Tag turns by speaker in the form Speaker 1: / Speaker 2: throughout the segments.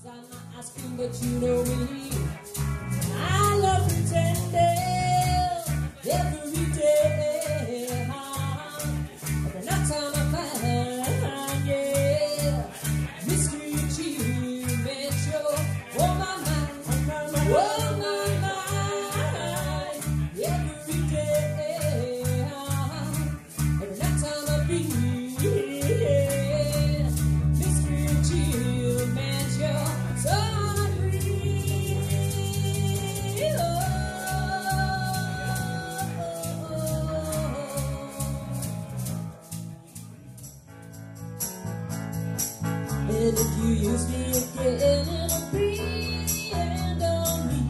Speaker 1: I'm not asking, but you know me. I love pretending every day. Every night time I find, yeah, mystery achievement, you're on my mind, on my mind, every day. Every night time I breathe, yeah, mystery achievement, you're so and if you use me again, it'll be the end of me.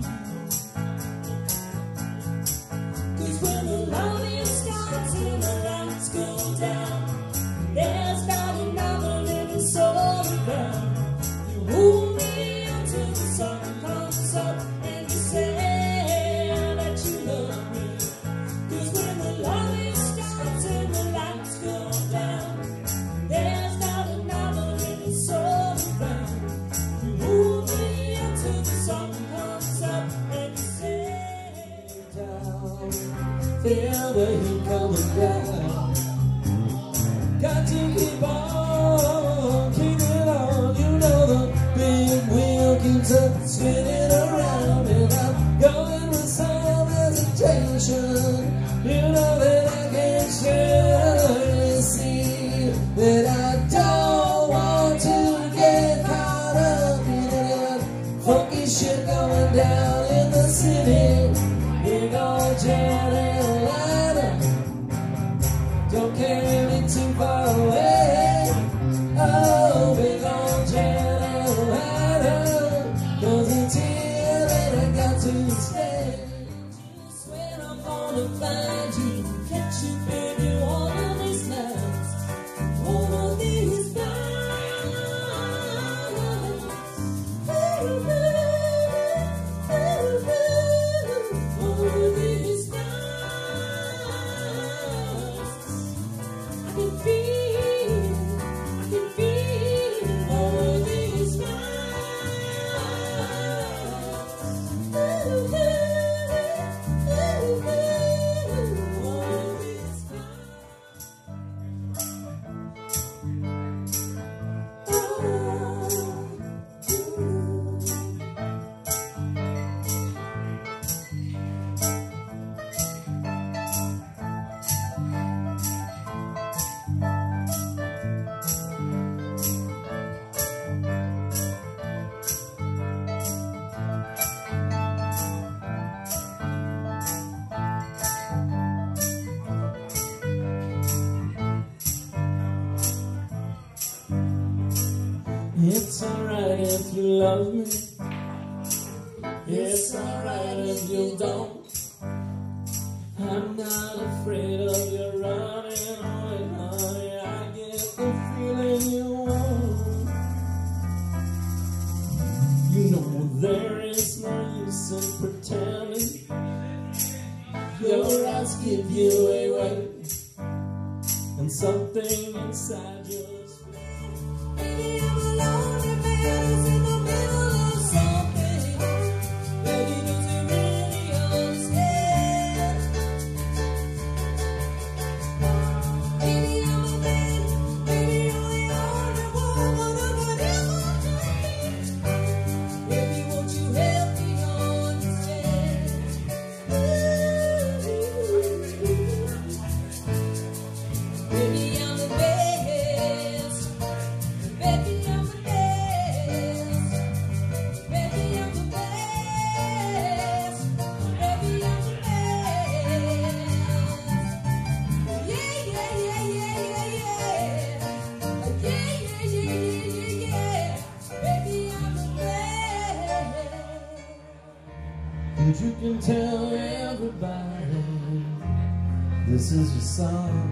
Speaker 1: 'Cause when the love starts and the lights go down, there's not another living soul around. You hold me until the sun comes up and you say that you love me. 'Cause when the love starts and the lights go down, there's not another living soul around. You hold me until the sun comes up and you say down. Feel the heat coming down. Got to keep on, keep it on. You know the big wheel keeps us spinning around, and I'm going with some hesitation. You know that I can surely see that I don't want to get caught up in that funky shit going down in the city. We're gonna jam and light up. Don't carry me too far away. Oh, we're gonna jam and light up. 'Cause it's here that I got to stay. Just when I'm gonna find you, catch you, baby, one of these nights. One of these nights. One of these nights. I can feel one of these It's alright if you love me. It's alright if you don't. I'm not afraid of you running away, honey. I get the feeling you want. You know there is no use in pretending. Your eyes give you away, and something inside you. Baby, I'm a lonely man who's in the middle of something. Baby, does he really understand? Baby, I'm a man. Baby, you're the only woman who could ever change. Baby, won't you help me understand? Baby, I'm the best. Baby, I'm the best. Baby, I'm the best. Baby, I'm the best. Yeah, yeah, yeah, yeah, yeah, yeah. Yeah, yeah, yeah, yeah, yeah, yeah. Baby, I'm the best. And you can tell everybody this is your song.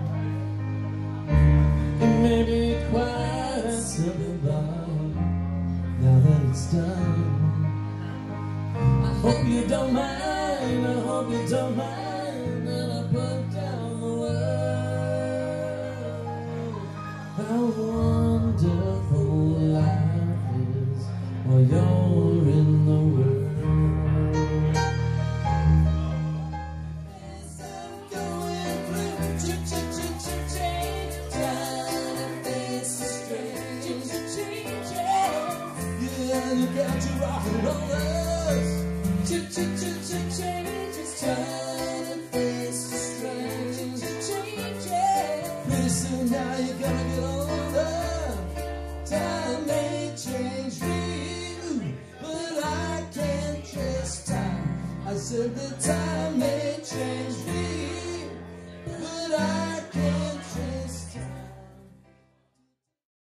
Speaker 1: It may be quite simple, but now that it's done, I hope you don't mind. I hope you don't mind that I put down the word. How wonderful life is the time.